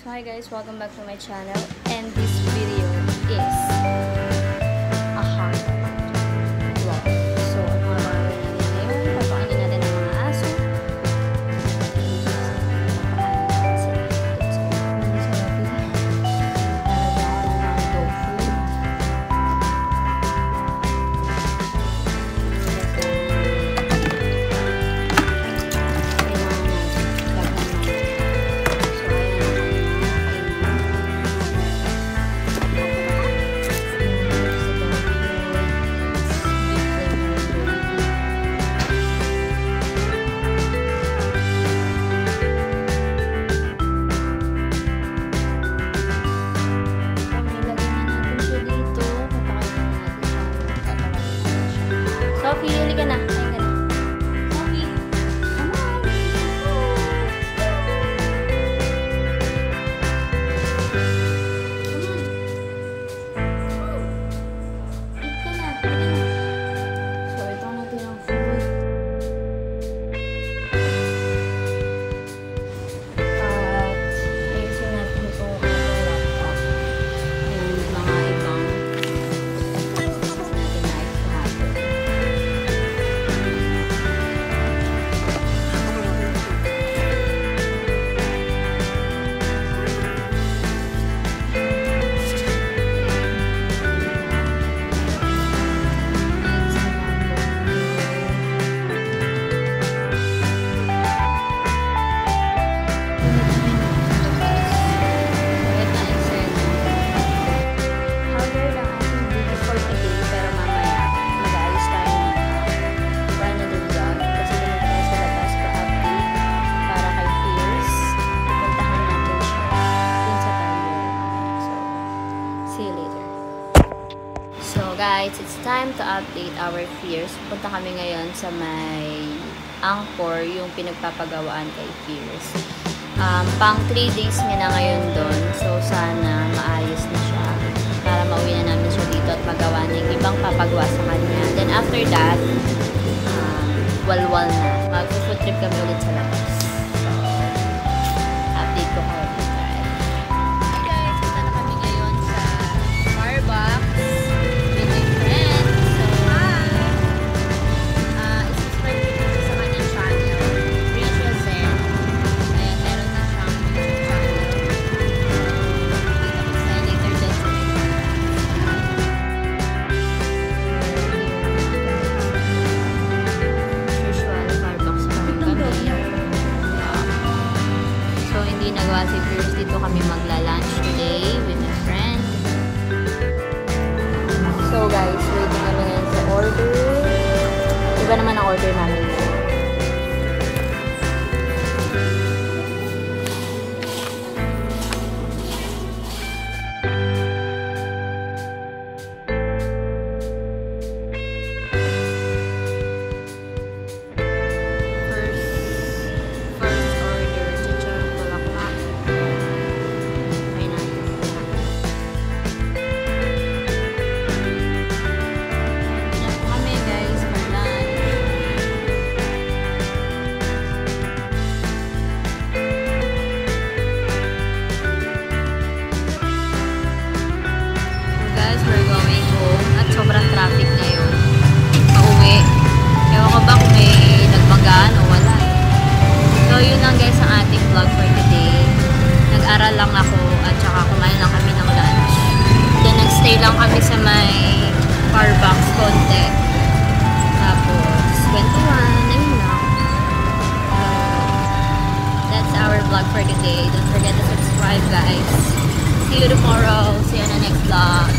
So hi guys, welcome back to my channel, and this video is a hot vlog. So ang mga gagawin natin ngayon, papakainin natin ang mga aso. Papakainin natin sila. So hindi sa natin. Lalagyan ko ng tofu. Sophie, huli ka na. Ayun ka na. Sophie, come on. Eat ka na. So, ito natin ang food. At ayusin natin itong laptop. And mga ibang natin na ito. Guys, it's time to update our Fierce. Punta kami ngayon sa may Angkor, yung pinagpapagawaan kay Fierce. Pang 3 days niya na ngayon doon. So, sana maayos na siya para mauwi na namin siya dito at magawa na yung ibang papagawa sa kanya. Then, after that, walwal na. Mag-food trip kami ulit sa labas. So, update ko kayo dito. Hi guys, punta na kami ngayon sa Starbucks. Si Fierce, dito kami magla-lunch today with a friend. So guys, waiting kami ngayon sa order. Iba naman ang order namin. We're going home at sobrang traffic ngayon. Pauwi. Ewan ko ba kung may nagmagaan o wala. So, yun lang guys ang ating vlog for today. Nag-aral lang ako at saka kumain lang kami ng lunch. Then, nag-stay lang kami sa may Starbucks konti. Tapos, kwentuhan. Ayun lang. That's our vlog for today. Don't forget to subscribe guys. See you tomorrow. See you on the next vlog.